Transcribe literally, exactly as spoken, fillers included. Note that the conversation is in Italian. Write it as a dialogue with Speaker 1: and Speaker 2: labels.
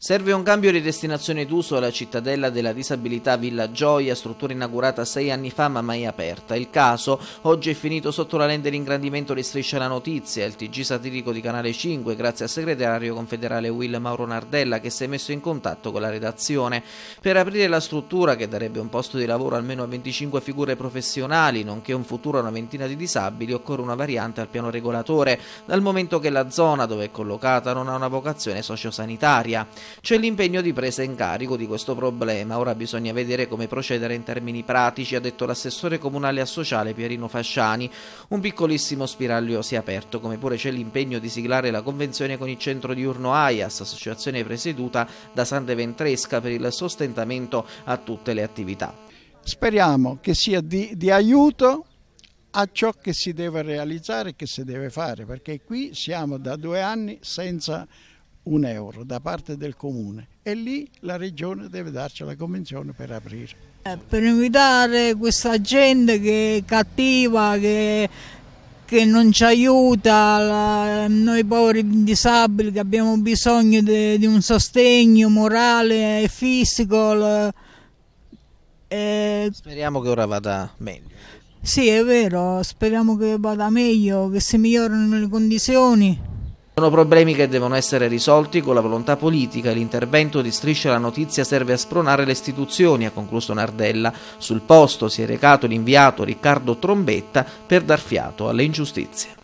Speaker 1: Serve un cambio di destinazione d'uso alla cittadella della disabilità Villa Gioia, struttura inaugurata sei anni fa ma mai aperta. Il caso oggi è finito sotto la lente di ingrandimento di Striscia la Notizia, il T G satirico di Canale cinque, grazie al segretario confederale Will Mauro Nardella, che si è messo in contatto con la redazione. Per aprire la struttura, che darebbe un posto di lavoro almeno a venticinque figure professionali, nonché un futuro a una ventina di disabili, occorre una variante al piano regolatore, dal momento che la zona dove è collocata non ha una vocazione sociosanitaria. C'è l'impegno di presa in carico di questo problema, ora bisogna vedere come procedere in termini pratici, ha detto l'assessore comunale a sociale Pierino Fasciani. Un piccolissimo spiraglio si è aperto, come pure c'è l'impegno di siglare la convenzione con il centro diurno A I A S, associazione presieduta da Sande Ventresca, per il sostentamento a tutte le attività.
Speaker 2: Speriamo che sia di, di aiuto a ciò che si deve realizzare e che si deve fare, perché qui siamo da due anni senza un euro da parte del comune e lì la regione deve darci la convenzione per aprire.
Speaker 3: Per invitare questa gente che è cattiva, che, che non ci aiuta, la, noi poveri disabili che abbiamo bisogno di, di un sostegno morale e fisico. La, e...
Speaker 1: Speriamo che ora vada meglio.
Speaker 3: Sì, è vero, speriamo che vada meglio, che si migliorino le condizioni.
Speaker 1: Sono problemi che devono essere risolti con la volontà politica e l'intervento di Striscia la Notizia serve a spronare le istituzioni, ha concluso Nardella. Sul posto si è recato l'inviato Riccardo Trombetta per dar fiato alle ingiustizie.